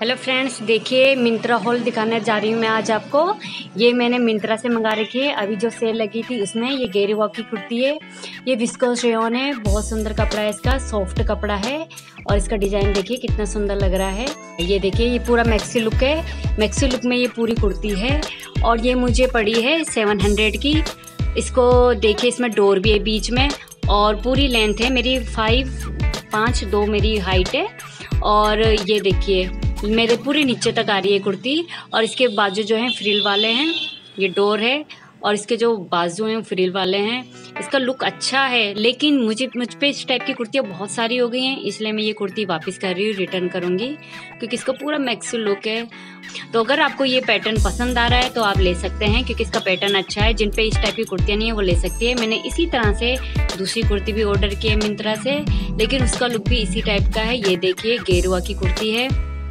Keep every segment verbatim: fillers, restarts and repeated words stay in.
Hello friends, देखिए Myntra hall दिखाने जा रही हूँ मैं आज आपको। ये मैंने मिंत्रा से मंगा रखी है, अभी जो सेल लगी थी उसमें। ये गेरी वॉक की कुर्ती है, ये विस्कोस रेयॉन है, बहुत सुंदर कपड़ा है इसका, सॉफ्ट कपड़ा है। और इसका डिज़ाइन देखिए कितना सुंदर लग रहा है। ये देखिए ये पूरा मैक्सी लुक है, मैक्सी लुक में ये पूरी कुर्ती है। और ये मुझे पड़ी है सेवन हंड्रेड की। इसको देखिए इसमें डोर भी है बीच में, और पूरी लेंथ है मेरी फाइव पाँच दो मेरी हाइट है। और ये देखिए मेरे पूरे नीचे तक आ रही है कुर्ती, और इसके बाजू जो हैं फ्रिल वाले हैं, ये डोर है, और इसके जो बाजू हैं फ्रिल वाले हैं। इसका लुक अच्छा है, लेकिन मुझे मुझ पे इस टाइप की कुर्तियाँ बहुत सारी हो गई हैं, इसलिए मैं ये कुर्ती वापस कर रही हूँ, रिटर्न करूँगी, क्योंकि इसका पूरा मैक्सी लुक है। तो अगर आपको ये पैटर्न पसंद आ रहा है तो आप ले सकते हैं, क्योंकि इसका पैटर्न अच्छा है। जिन पे इस टाइप की कुर्तियाँ नहीं है वो ले सकती है। मैंने इसी तरह से दूसरी कुर्ती भी ऑर्डर की है मिंत्रा से, लेकिन उसका लुक भी इसी टाइप का है। ये देखिए गेरुआ की कुर्ती है,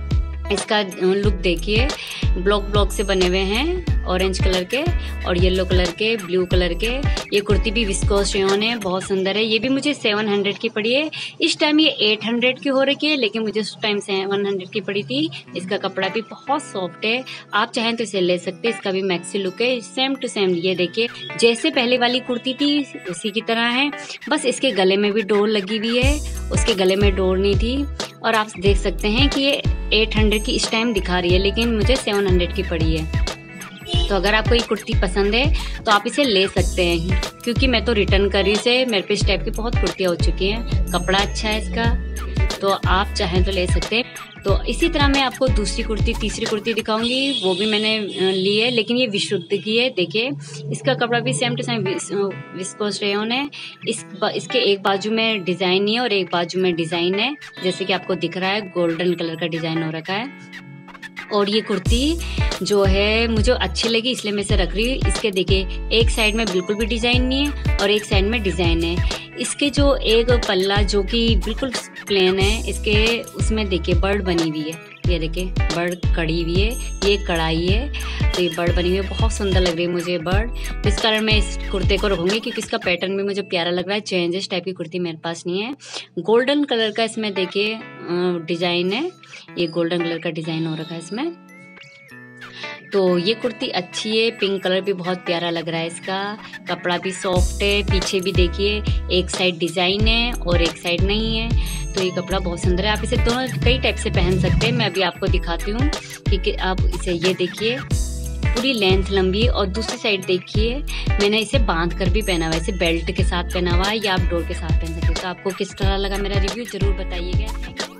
इसका लुक देखिए, ब्लॉक ब्लॉक से बने हुए हैं, ऑरेंज कलर के और येलो कलर के, ब्लू कलर के। ये कुर्ती भी विस्कोस रेयॉन है, बहुत सुंदर है। ये भी मुझे सेवन हंड्रेड की पड़ी है। इस टाइम ये एट हंड्रेड की हो रखी है, लेकिन मुझे उस टाइम सेवन हंड्रेड की पड़ी थी। इसका कपड़ा भी बहुत सॉफ्ट है, आप चाहें तो इसे ले सकते हैं। इसका भी मैक्सी लुक है, सेम टू सेम। ये देखिए जैसे पहले वाली कुर्ती थी उसी की तरह है, बस इसके गले में भी डोर लगी हुई है, उसके गले में डोर नहीं थी। और आप देख सकते हैं कि ये एट हंड्रेड की इस टाइम दिखा रही है, लेकिन मुझे सेवन हंड्रेड की पड़ी है। तो अगर आपको ये कुर्ती पसंद है तो आप इसे ले सकते हैं, क्योंकि मैं तो रिटर्न कर रही से, मेरे पे इस टाइप की बहुत कुर्तियाँ हो चुकी हैं। कपड़ा अच्छा है इसका, तो आप चाहें तो ले सकते हैं। तो इसी तरह मैं आपको दूसरी कुर्ती तीसरी कुर्ती दिखाऊंगी, वो भी मैंने ली है, लेकिन ये विशुद्ध की है। देखिए इसका कपड़ा भी same to same viscose rayon है। इस इसके एक बाजू में डिज़ाइन नहीं है और एक बाजू में डिज़ाइन है, जैसे कि आपको दिख रहा है गोल्डन कलर का डिज़ाइन हो रखा है। और ये कुर्ती जो है मुझे अच्छी लगी, इसलिए मैं इसे रख रही हूँ। इसके देखिए एक साइड में बिल्कुल भी डिज़ाइन नहीं है और एक साइड में डिज़ाइन है। इसके जो एक पल्ला जो कि बिल्कुल प्लेन है, इसके उसमें देखिए बर्ड बनी हुई है। ये देखिए बर्ड कड़ी हुई है, ये कढ़ाई है, तो ये बर्ड बनी हुई है, बहुत सुंदर लग रही है मुझे बर्ड। इस कारण मैं इस कुर्ते को रखूंगी, क्योंकि इसका पैटर्न भी मुझे प्यारा लग रहा है। चेंजेस टाइप की कुर्ती मेरे पास नहीं है। गोल्डन कलर का इसमें देखिए डिजाइन है, ये गोल्डन कलर का डिजाइन हो रखा है इसमें। तो ये कुर्ती अच्छी है, पिंक कलर भी बहुत प्यारा लग रहा है इसका, कपड़ा भी सॉफ्ट है। पीछे भी देखिए एक साइड डिजाइन है और एक साइड नहीं है, तो ये कपड़ा बहुत सुंदर है। आप इसे दोनों कई टाइप से पहन सकते हैं। मैं अभी आपको दिखाती हूँ कि आप इसे, ये देखिए पूरी लेंथ लंबी, और दूसरी साइड देखिए मैंने इसे बांध कर भी पहना हुआ है, इसे बेल्ट के साथ पहना हुआ है, या आप डोर के साथ पहन सकते हैं। तो आपको किस तरह लगा मेरा रिव्यू जरूर बताइएगा।